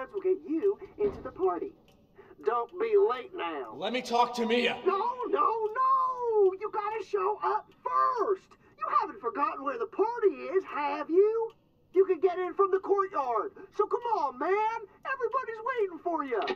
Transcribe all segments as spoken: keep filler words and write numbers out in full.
cards will get you into the party. Don't be late now. Let me talk to Mia. No, no, no! You gotta show up first! You haven't forgotten where the party is, have you? You can get in from the courtyard. So come on, man! Everybody's waiting for you!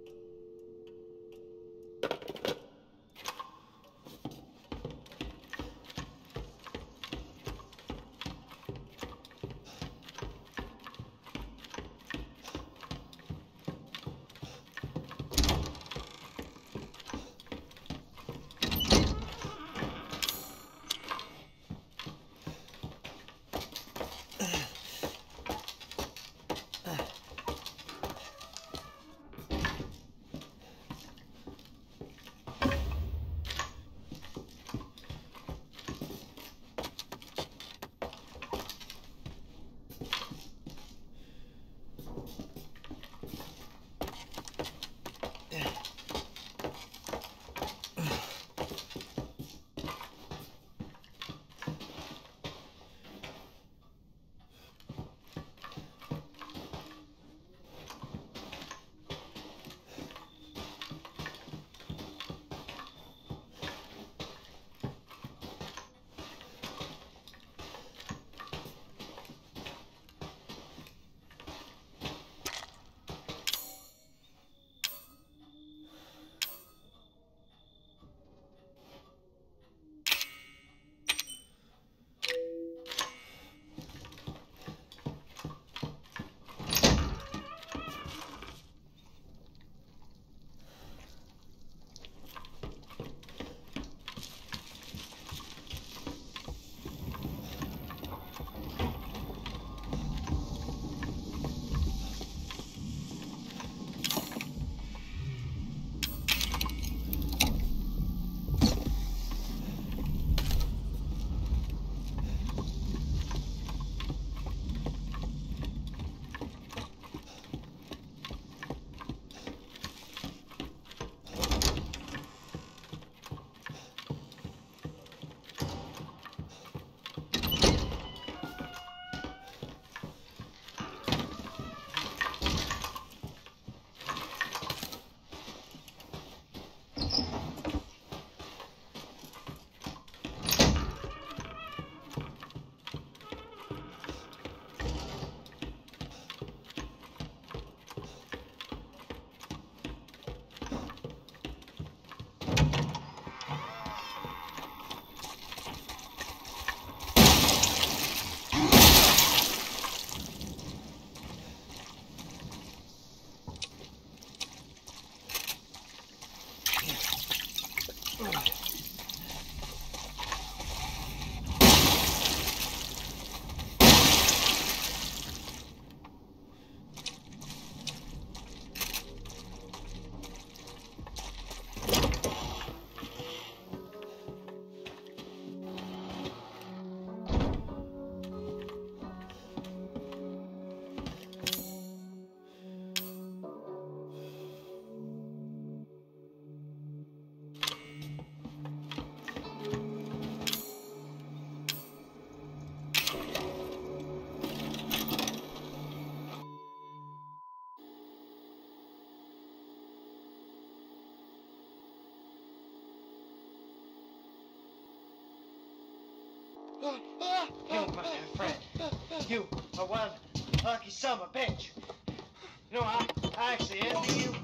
You, my friend, you are one lucky son of a bitch. You know, I, I actually envy you.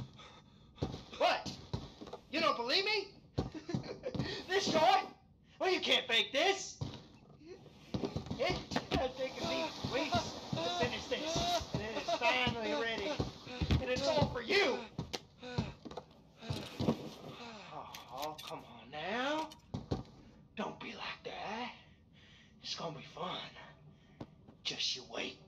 What? You don't believe me? This short? Well, you can't fake this. It has taken me weeks to finish this, and it is finally ready. And it's all for you. Oh, come on now. Don't be like that. It's gonna be fun. Just you wait.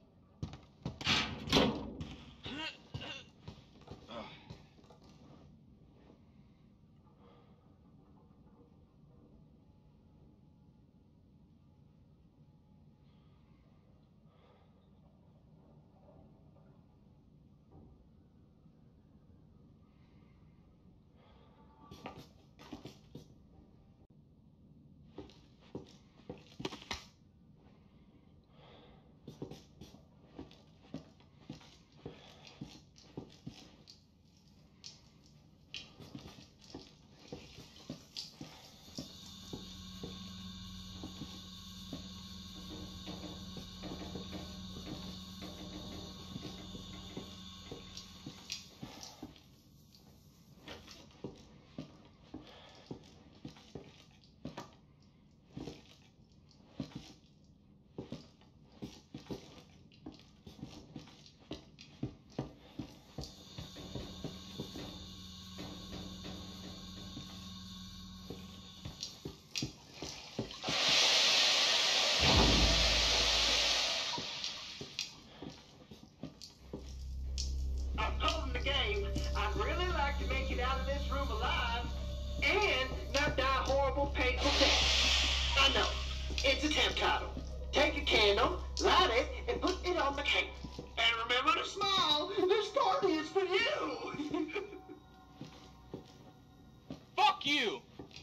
you.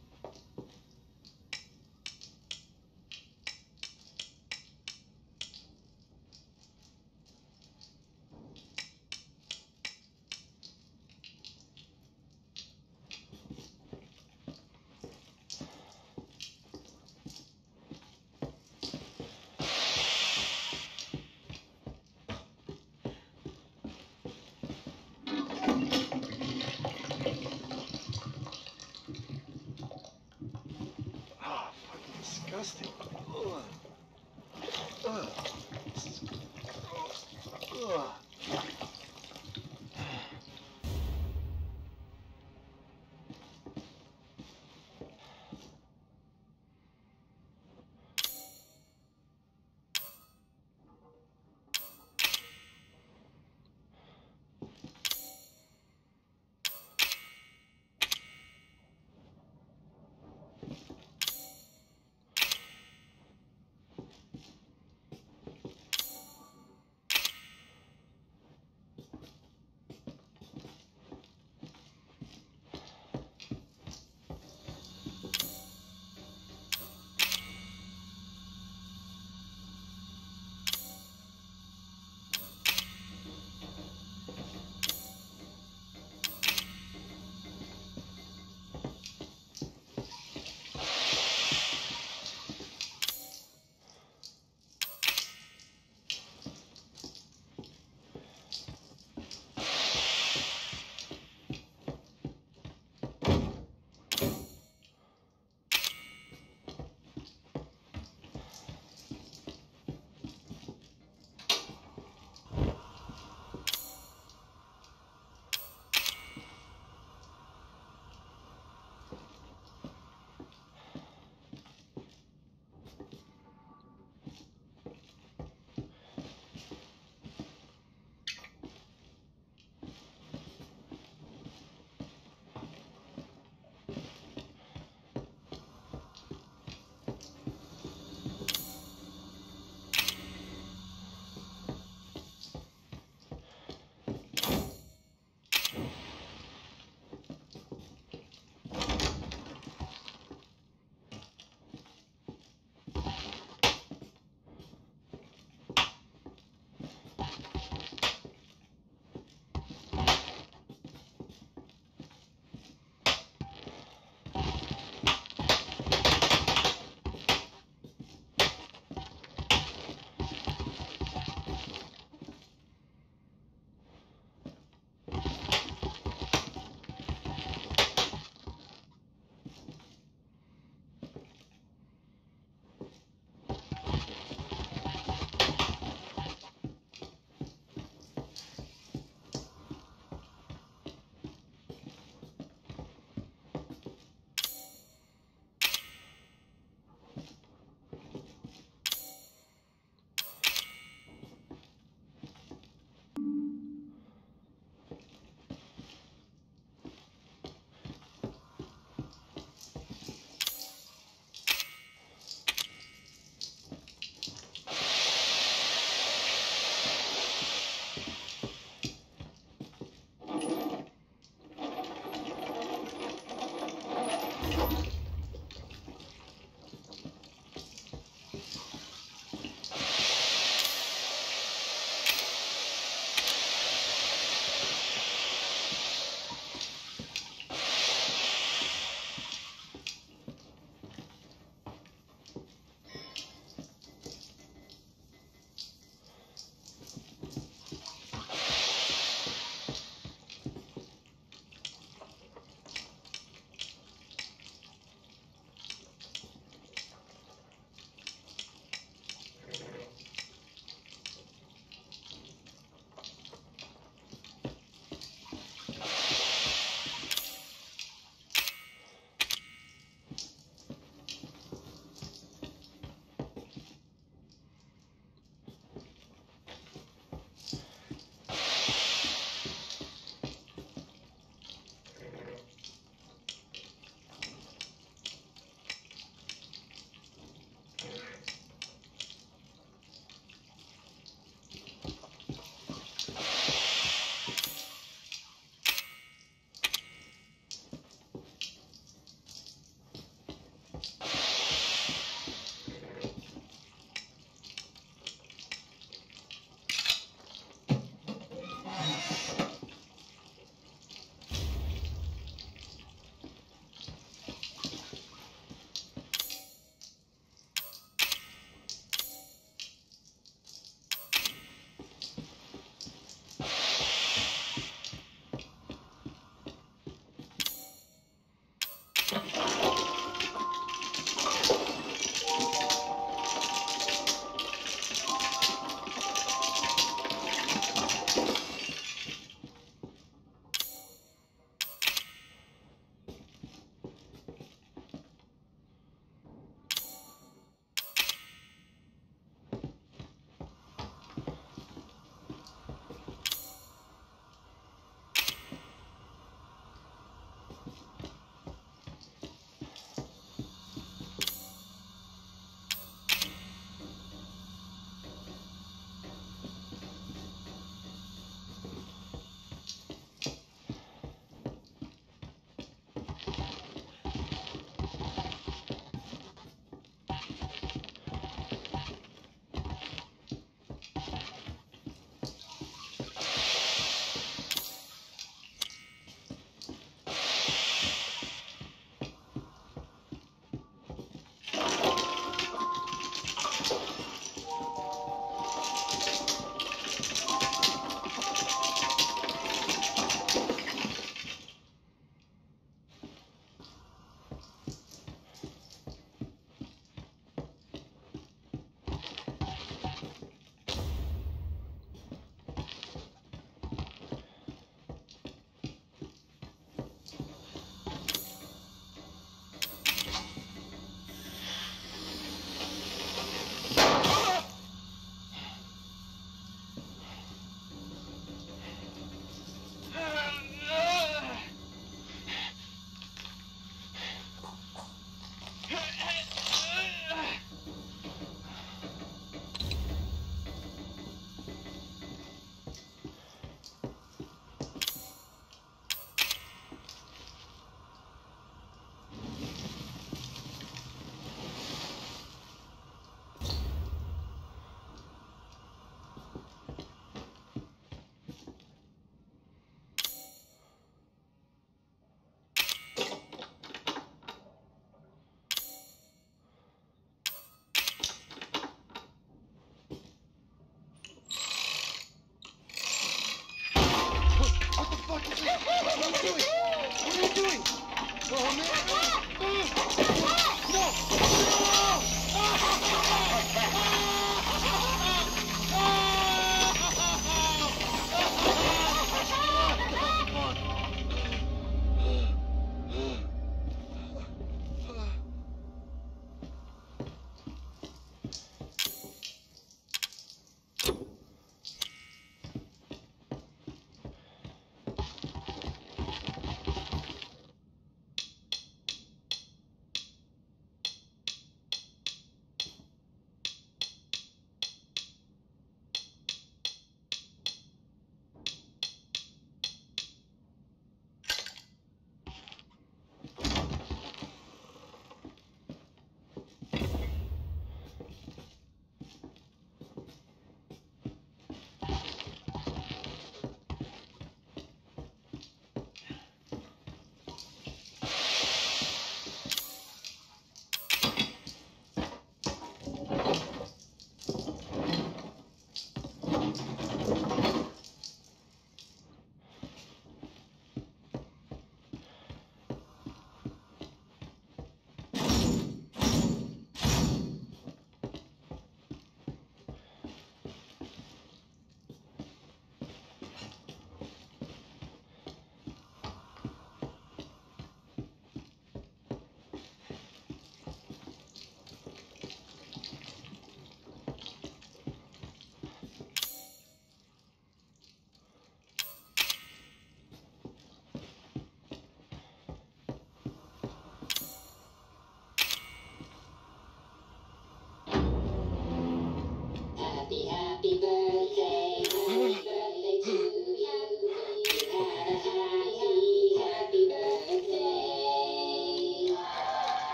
Disgusting. Ugh. Ugh. This is gross. Ugh.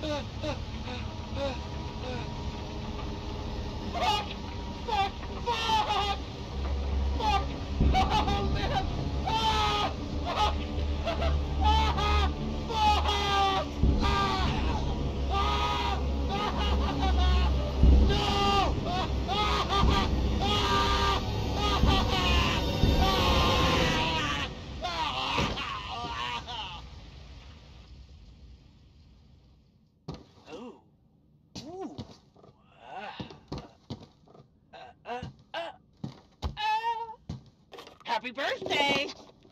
Fuck! Fuck! Fuck! Fuck! Oh, man! Ah! Fuck! Ah! Fuck! Ah! Ah! No! Ah! Ah! Oh. Ooh. Ah. Uh, uh, uh, uh. Happy birthday!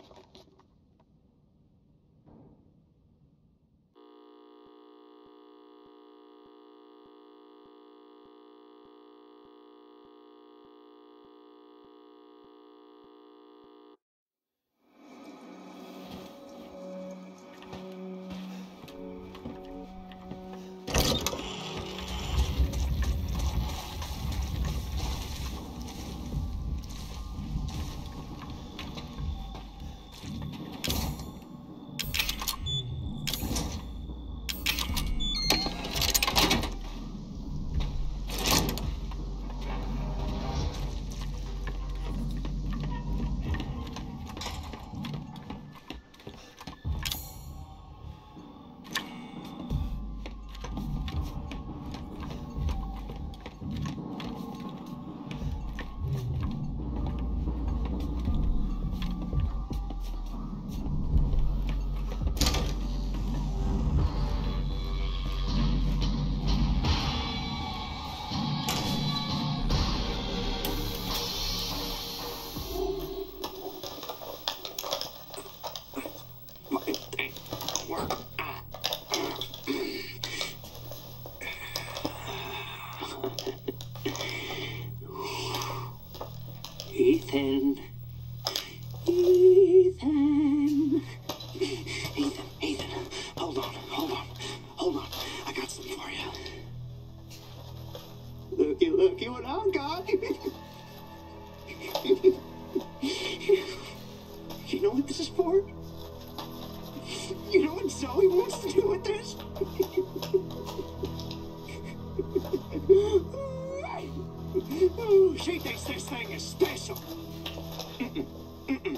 Ethan. Ethan. Ethan, Ethan. Hold on, hold on, hold on. I got something for you. Looky, looky what I got. You know what this is for? You know what Zoe wants to do with this? Oh, she thinks this thing is special. Mm-mm. Mm-mm.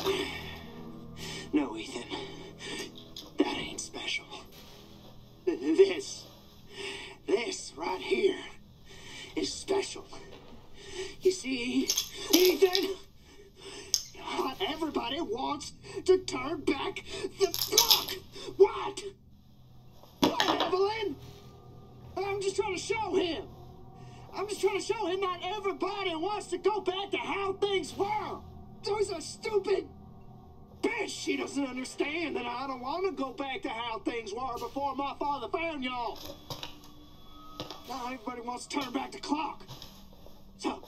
No, Ethan. That ain't special. This, this right here is special. You see, Ethan, not everybody wants to turn back the clock. What? What, Evelyn? I'm just trying to show him. I'm just trying to show him not everybody wants to go back to how things were. There's a stupid bitch. She doesn't understand that I don't want to go back to how things were before my father found y'all. Now everybody wants to turn back the clock. So,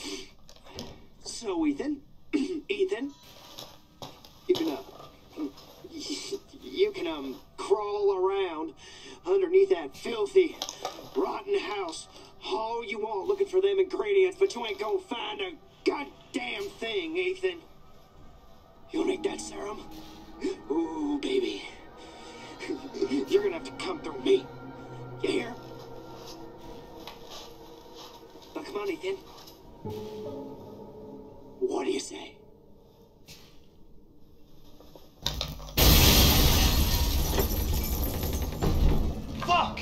so Ethan, Ethan, you can, uh, you can, um, crawl around underneath that filthy, rotten house all you want looking for them ingredients, but you ain't gonna find a goddamn thing, Ethan. You'll need that serum? Ooh, baby. You're gonna have to come through me. You hear? Now, come on, Ethan. What do you say? Fuck!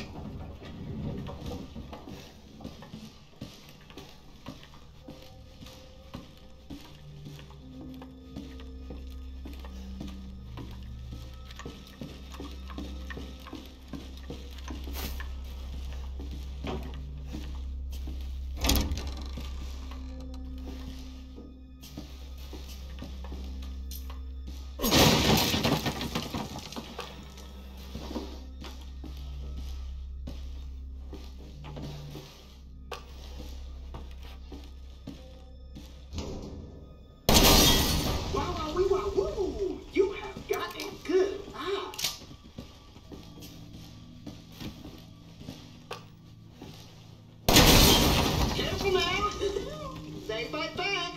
You have got a good eye. Careful now. They bite back.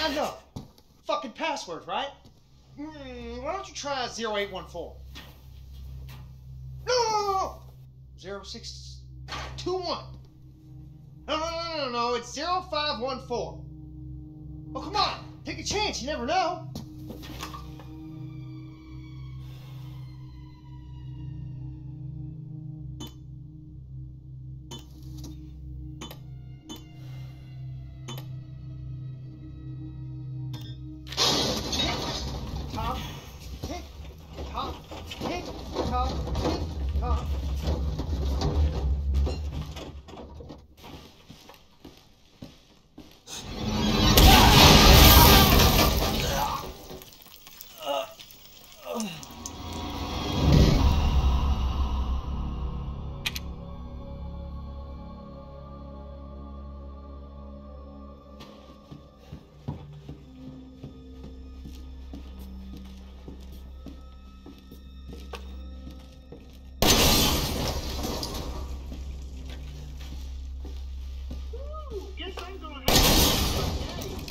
I know. Fucking password, right? Mm, why don't you try zero eight one four? No, no, no, no. zero six two one. No, no, no, no, no, it's zero five one four. Oh, come on, take a chance, you never know. Top, tick, top, tick, top, tick, top. Guess I'm gonna have to do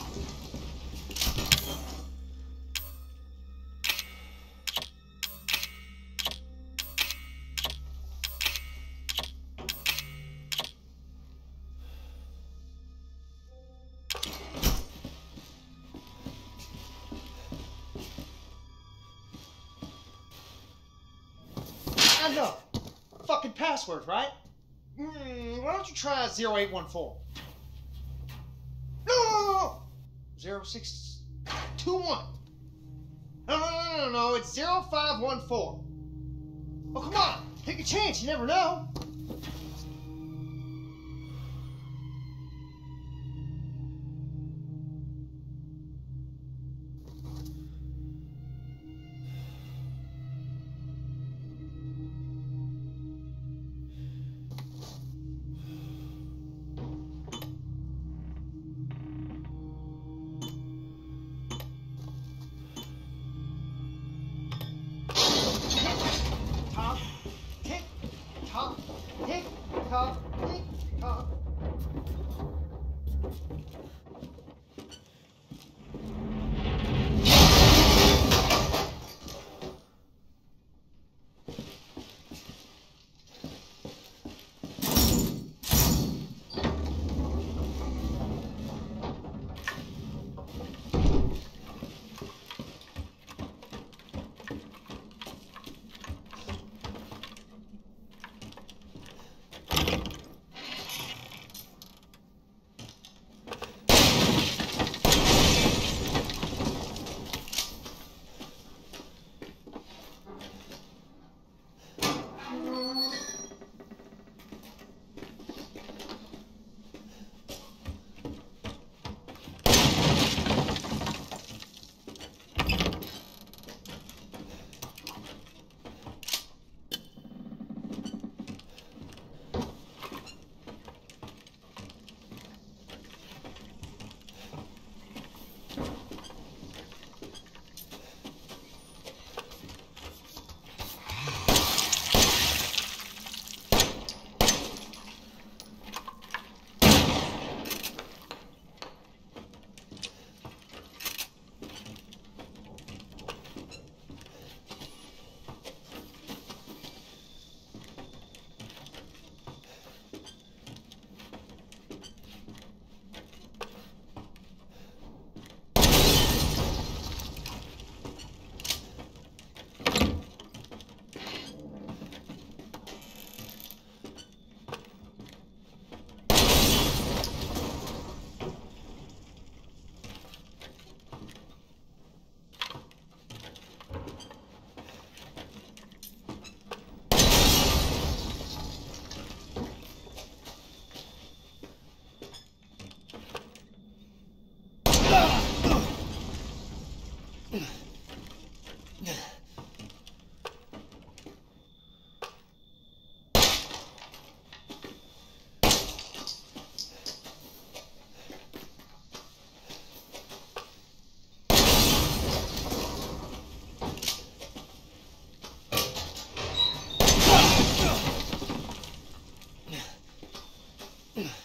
I know. Fucking password, right? Mm, why don't you try zero eight one four? No, no, no, no. zero six two one. No, no, no, no, no, it's zero five one four. Oh, come on, take a chance, you never know. Top, tick, top, tick, top, tick, top. Ugh.